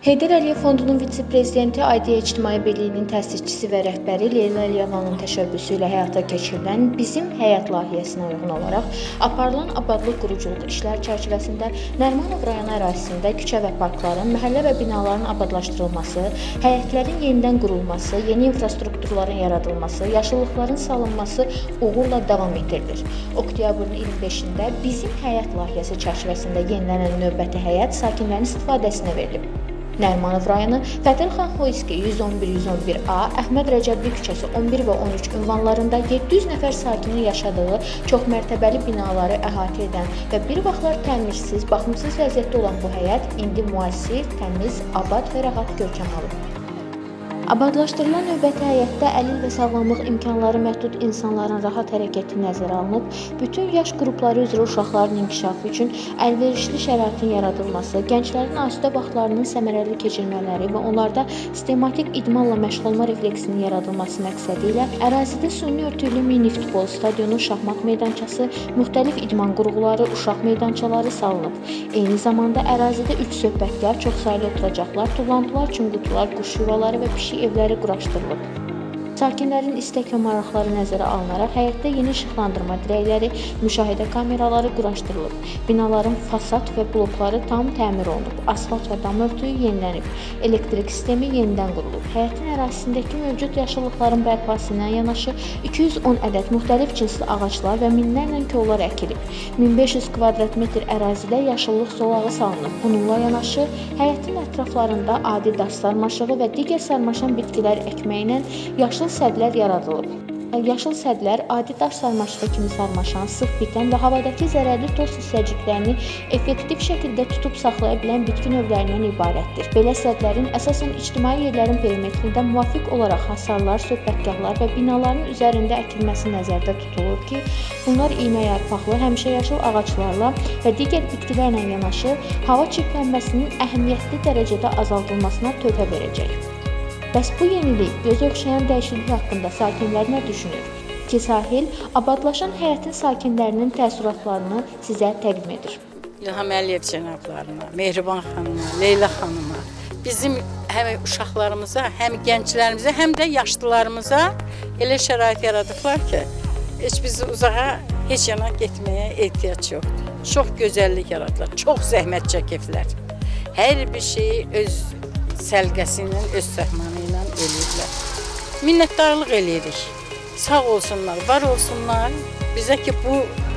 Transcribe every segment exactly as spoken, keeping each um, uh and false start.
Heydər Əliyev Fondunun vitse-prezidenti Aidiya İctimai Birliyinin təsisçisi və rəhbəri Leyla Əliyevanın təşəbbüsü ilə həyata keçirilən Bizim Həyat layihəsinə uyğun olaraq aparılan abadlıq quruculuq işləri çərçivəsində Nərimanov rayonu ərazisində küçə və parkların, məhəllə və binaların abadlaşdırılması, həyətlərin yenidən qurulması, yeni infrastrukturların yaradılması, yaşıllıqların salınması uğurla davam etdirilir. Oktyabrın iyirmi beşində Bizim Həyat layihəsi çərçivəsində yenilənən növbəti həyət sakinlərin istifadəsinə verilib. Nərimanov rayonu Fətəlxan Xoyski yüz on bir yüz on bir A, Əhməd Rəcəbli küçəsi on bir və on üç ünvanlarında yeddi yüz nəfər sakinin yaşadığı çoxmərtəbəli binaları əhatə edən və bir vaxtlar təmirsiz, baxımsız vəziyyətdə olan bu həyət indi müasir, təmiz, abad və rahat görkəm alıb. Abadlaşdırılan növbəti həyətdə əlil və sağlamlıq imkanları məhdud insanların rahat hərəkəti nəzərə alınıb, bütün yaş qrupları üzrə uşaqların inkişafı üçün əlverişli şəraitin yaradılması, gənclərin asudə vaxtlarının səmərəli keçirmələri və onlarda sistematik idmanla məşğul olma refleksinin yaradılması məqsədi ilə ərazidə süni örtüklü mini futbol stadionu, şahmat meydançası, müxtəlif idman qurğuları, uşaq meydançaları salınıb. Eyni zamanda ərazidə üç söhbətgah, çoxsaylı oturacaqlar, tullantılar, çınqutular, quş yuvaları və pişik evləri quraşdırılıb. Sakinlərin istək və maraqları nəzərə alınaraq həyətdə yeni işıqlandırma dirəkləri, müşahidə kameraları quraşdırılıb. Binaların fasad və blokları tam təmir olunub. Asfalt və dam örtüyü yenilənib. Elektrik sistemi yenidən qurulub. Həyətin ərazisindəki mövcud yaşıllıqların bərpası ilə yanaşı iki yüz on ədəd müxtəlif cinsli ağaclar və minlərlə kollar əkilib. min beş yüz kvadrat metr ərazidə yaşıllıq zolağı salınıb. Bununla yanaşı həyətin ətraflarında adi daş sarmaşığı və digər sarmaşan bitkilər əkməklə yaşıl sədlər yaradılıb. Yaşıl sədlər adi daş sarmaşığı kimi sarmaşan, sıx bitən və havadakı zərərli toz hissəciklərini effektiv şəkildə tutub saxlaya bilən bitki növlərindən ibarətdir. Belə sədlərin əsasən ictimai yerlərin perimetrində müvafiq olaraq hasarlar, söhbətgahlar və binaların üzərində əkilməsi nəzərdə tutulur ki, bunlar iynə yarpaqlı, həmişəyaşıl ağaclarla və digər bitkilərlə yanaşı hava çirklənməsinin əhəmiyyətli dərəcədə azaldılmasına töhfə verəcək. Bəs bu yenilik, göz oxşayan dəyişiklik haqqında sakinlər nə düşünür? Ki, sahil abadlaşan həyətin sakinlərinin təəssüratlarını sizə təqdim edir. İlham Əliyev cənablarına, Mehriban xanıma, Leyla xanıma, bizim həm uşaqlarımıza, həm gənclərimizə, həm də yaşlılarımıza elə şərait yaradıblar ki, heç bizi uzağa, heç yana getməyə ehtiyac yoxdur. Çox gözəllik yaradıblar, çox zəhmət çəkiblər. Hər bir şeyi öz səlqəsi ilə, öz səhmanı ilə eləyirlər. Minnətdarlıq eləyirik. Sağ olsunlar, var olsunlar. Bizə ki, bu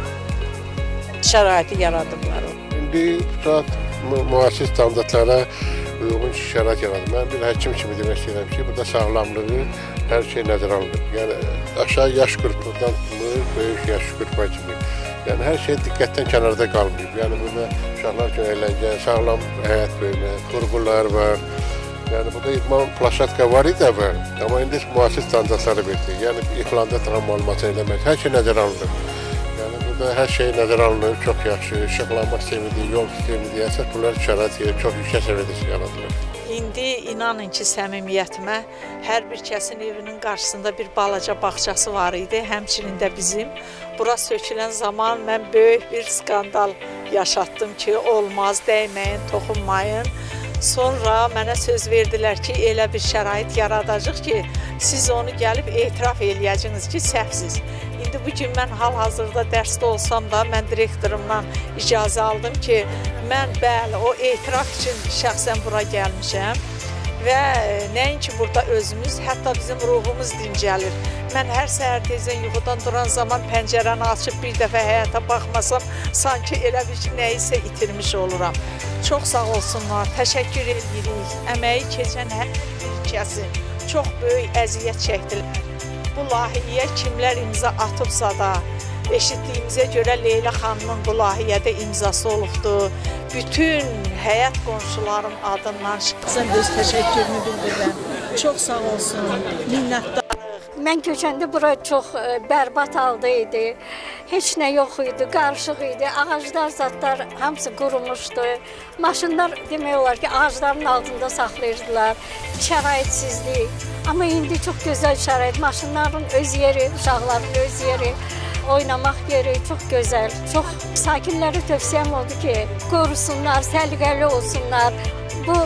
şəraiti yaradıblar. İndi saat müasir standartlara uyğun şərait yaradır. Mən bir həkim kimi demək istəyirəm ki, burada sağlamlığı hər şey nəzərə alınır. Yəni, aşağı yaş qrupundan tutulur, böyük yaş qrupuna kimi. Yəni, hər şey diqqətdən kənarda qalmayıb. Yəni, burada uşaqlar üçün əyləncə, sağlam həyat böyümə, qurğular var. Yəni, burada idman plaşatka var idi əvvəl, amma indi müasir standartları verdi. Yəni, iqlanda travmalanması eləmək, hər şey nəzərə alınır. Yəni, burada hər şey nəzərə alınır, çox yaxşı, işıqlanma sistemidir, yol sistemidir, əsas bunlar şərait çox yüksək səviyyədə yaradılır. İndi inanın ki, səmimiyyətimə hər bir kəsin evinin qarşısında bir balaca bağçası var idi, həmçinin də bizim. Bura sökülən zaman mən böyük bir skandal yaşatdım ki, olmaz, dəyməyin, toxunmayın. Sonra mənə söz verdilər ki, elə bir şərait yaradacaq ki, siz onu gəlib etiraf eləyəcəksiniz ki, səhvsiz. İndi bugün mən hal-hazırda dərsdə olsam da, mən direktorumdan icazə aldım ki, mən bəli, o etiraf üçün şəxsən bura gəlmişəm və nəinki burada özümüz, hətta bizim ruhumuz dincəlir. Mən hər səhər tezən yuxudan duran zaman pəncərəni açıb bir dəfə həyata baxmasam, sanki elə bir ki, nəyisə itirmiş oluram. Çox sağ olsunlar, təşəkkür edirik. Əməyi keçən hər bir kəsin çox böyük əziyyət çəkdilər. Bu layihəyə kimlər imza atıbsa da, eşitdiyimizə görə Leyla xanımın bu layihədə imzası olubdur. Bütün həyat qonşularım adından şıxsan öz təşəkkürünü bildirirəm. Çox sağ olsun, minnətdarıq. Mən köçəndə bura çox bərbad halda idi. Heç nə yox idi, qarışıq idi. Ağaclar, zatlar hamısı qurumuşdu. Maşınlar demək olar ki, ağacların altında saxlayırdılar. Şəraitsizlik. Amma indi çox gözəl şərait. Maşınların öz yeri, uşaqların öz yeri. oynamaq yeri çox gözəl. Çox sakinlərə tövsiyəm oldu ki, qorusunlar, səliqəli olsunlar. Bu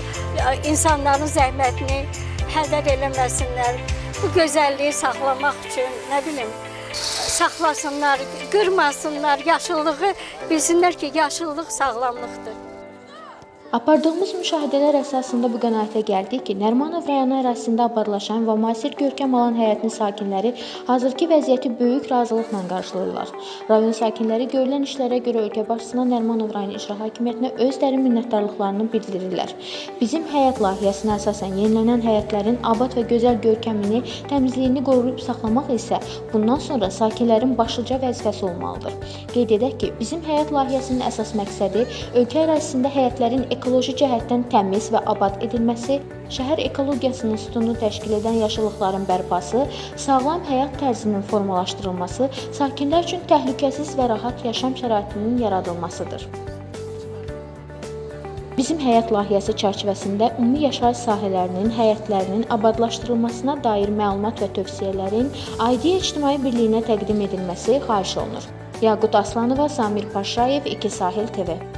insanların zəhmətini hədər eləməsinlər. Bu gözəlliyi saxlamaq üçün, nə bilim, saxlasınlar, qırmasınlar, yaşıllığı, bilsinlər ki, yaşıllıq sağlamlıqdır. Apardığımız müşahidələr əsasında bu qənaətə gəldik ki, Nərimanov rayonu ərazisində abadlaşan və müasir görkəm alan həyətin sakinləri hazırki vəziyyəti böyük razılıqla qarşılayırlar. Rayon sakinləri görülən işlərə görə ölkə başçısına Nərimanov rayonu icra hakimiyyətinə öz dərin minnətdarlıqlarını bildirirlər. Bizim həyət layihəsinə əsasən yenilənən həyətlərin abad və gözəl görkəmini, təmizliyini qoruyub saxlamaq isə bundan sonra sakinlərin başlıca vəzifəsi olmalıdır. Qeyd edək ki, bizim həyət layihəsinin əsas məqsədi ölkə ərazisində həyətlərin ekoloji cəhətdən təmiz və abad edilməsi, şəhər ekologiyasının sütununu təşkil edən yaşıllıqların bərpası, sağlam həyat tərzinin formalaşdırılması, sakinlər üçün təhlükəsiz və rahat yaşam şəraitinin yaradılmasıdır. Bizim həyat layihəsi çərçivəsində ümumi yaşayış sahələrinin, həyətlərinin abadlaşdırılmasına dair məlumat və tövsiyələrin Aidiyə İctimai Birliyinə təqdim edilməsi xahiş olunur. Yaqut Aslanova, Samir Paşayev, İki Sahil T V.